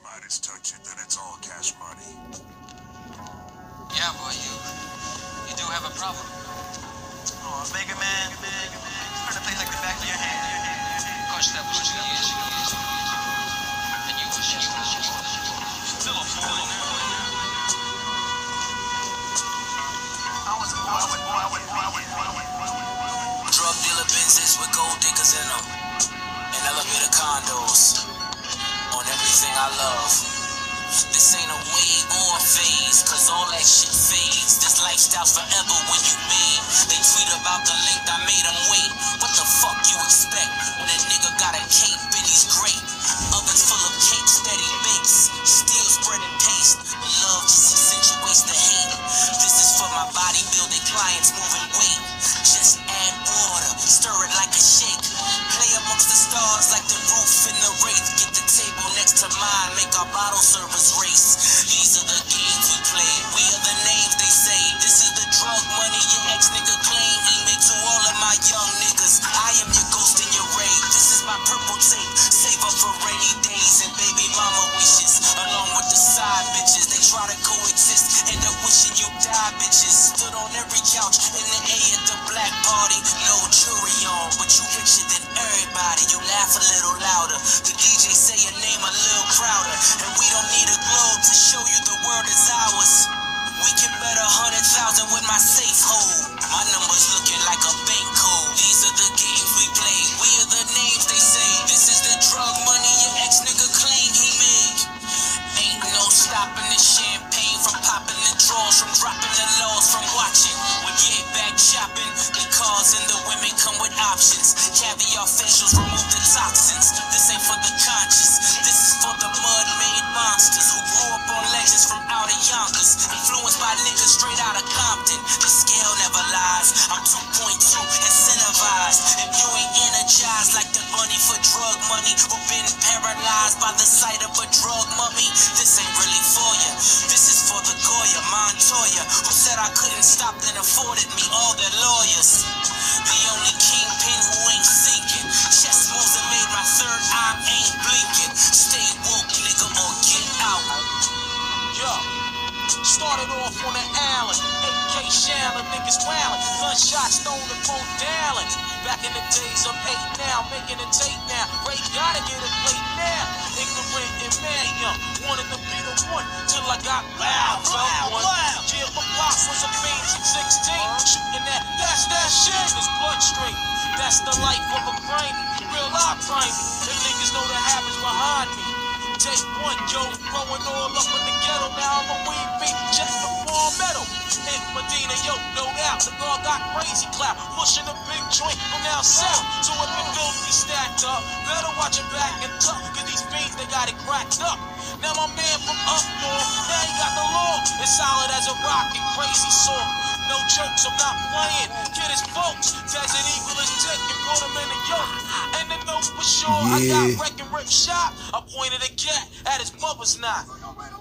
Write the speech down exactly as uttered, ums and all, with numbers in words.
Midas touch it, then it's all cash money. Yeah, boy, you you do have a problem. Oh, Mega Man, Mega Man, you learn to play like the back of your hand. Coach, that was two years ago. And you was just Still a fool. I was a boy, I was a boy, I was a boy, I was a boy. Drug dealer Benzes with gold diggers in them, and elevator condos on everything I love. This ain't a wave or a phase, cause all that shit fades. This lifestyle's forever when you made. They tweet about the link I made them wait. What the fuck you expect when a nigga got a cape and he's great? Ovens full of cakes that he bakes, still spreading paste. Love just accentuates the hate. This is for my bodybuilding clients moving weight. Just add water, stir it like a shake. Play amongst the stars like the roof in the wraith. Get the table next to mine, make our bottle service race. These are the games we play, we are the names they say. This is the drug money your ex nigga claim he made to all of my young niggas. I am your ghost in your raid. This is my purple tape, save up for rainy days and baby mama wishes. Along with the side bitches, they try to coexist, end up wishing you die bitches. Stood on every couch in the A at the black party, no jury on, but you richer than everybody. You laugh a little louder, the D J say your name a little prouder, and we don't need a globe to show you the world is ours. We can bet a hundred thousand with my safe hold. My numbers looking like a bank code. These are the games we play, we are the names they say. This is the drug money your ex nigga claim he made. Ain't no stopping the champagne from popping the draws, from dropping the laws, from watching. We get back shopping, the cars and the women come with options. Caviar facials remove the toxins. This ain't for the conscious, this is for the mud-made monsters who grew up on legends from out of Yonkers, influenced by niggas straight out of Compton. The scale never lies, I'm two point two incentivized. If you ain't energized like the bunny for drug money, or been paralyzed by the sight of a drug mummy, this ain't really for ya. This is for the Goya, Montoya, who said I couldn't stop then afforded me all their lawyers. The only kingpin who ain't sinking. Chest moves that made my third eye ain't blinking. Stay woke, nigga, or get out. Yo, started off on the island, A K Shallon, niggas wildin', gunshots thrown and phone dialing. Back in the days of eight now, making a tape now. Ray gotta get a plate now. Ignorant and mad young, wanted to be the one till I got loud, felt one. Yeah, my block was a fiend at sixteen, shooting that, that's that shit in his bloodstream. That's the life of a brain, real life brain. Them niggas know the habits behind me. Take one, yo, growing all up in the ghetto. Now I'm a weed beat, check the ball metal. In Medina, yo, no doubt, the girl got crazy clout, pushing a big joint from down south. So if it filthy stacked up, better watch it back and tuck, cause these beans, they got it cracked up. Now my man from up north, now he got the law, as solid as a rock and crazy sword. No jokes, I'm not playing. Get his folks, Desert Eagle his dick and put him in the yoke. And the note for sure, Yeah. I got wreck and rip shot. I pointed a cat at his mother's knot.